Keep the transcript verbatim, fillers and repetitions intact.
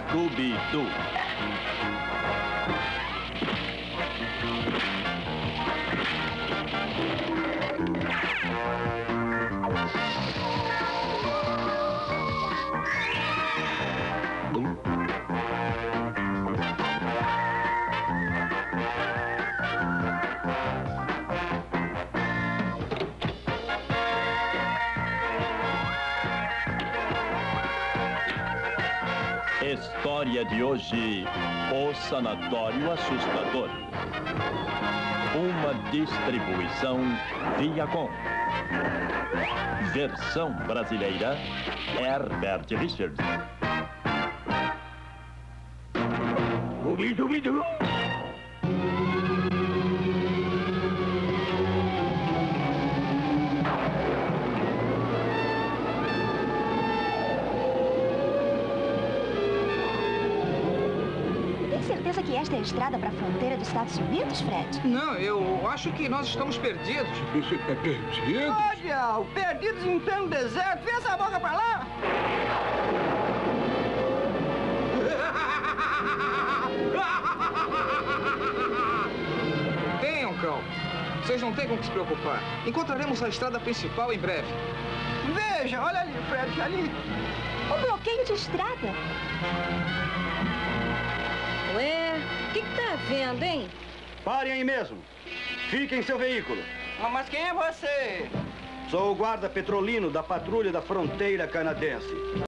Scooby-Doo. História de hoje, O Sanatório Assustador. Uma distribuição Viacom. Versão brasileira, Herbert Richards. Scooby-Doo. Certeza que esta é a estrada para a fronteira dos Estados Unidos, Fred? Não, eu acho que nós estamos perdidos. Perdidos? Olha, perdidos em pleno deserto. Vê essa boca pra lá. Tenham calma. Vocês não têm com o que se preocupar. Encontraremos a estrada principal em breve. Veja, olha ali, Fred, ali. O bloqueio de estrada. Ué, o que, que tá havendo, hein? Parem aí mesmo. Fiquem em seu veículo. Mas quem é você? Sou o guarda petrolino da patrulha da fronteira canadense.